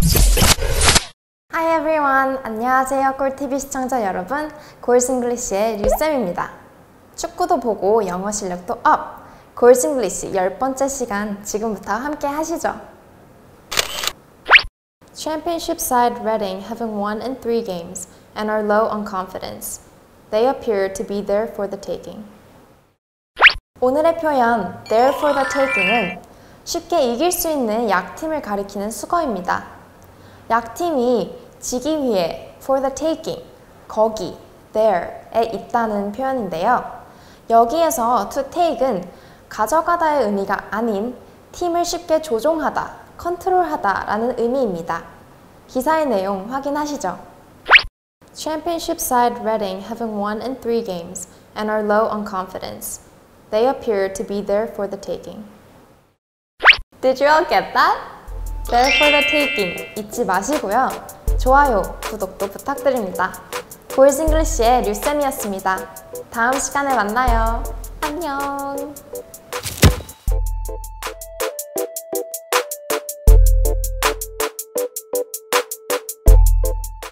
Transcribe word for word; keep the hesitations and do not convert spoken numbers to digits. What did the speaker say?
Hi everyone! 안녕하세요 꿀티비 시청자 여러분, 골싱글리시의 류쌤입니다. 축구도 보고 영어 실력도 업! 골싱글리시 열 번째 시간 지금부터 함께 하시죠. Championship side Reading having won in three games and are low on confidence. They appear to be there for the taking. 오늘의 표현 there for the taking은 쉽게 이길 수 있는 약팀을 가리키는 수거입니다. 약팀이 지기 위해 for the taking, 거기, there에 있다는 표현인데요. 여기에서 to take은 가져가다의 의미가 아닌 팀을 쉽게 조종하다, 컨트롤하다 라는 의미입니다. 기사의 내용 확인하시죠. Championship side Reading having won in three games and are low on confidence. They appear to be there for the taking. Did you all get that? There for the taking 잊지 마시고요. 좋아요, 구독도 부탁드립니다. 골싱글리시의 류쌤이었습니다. 다음 시간에 만나요. 안녕.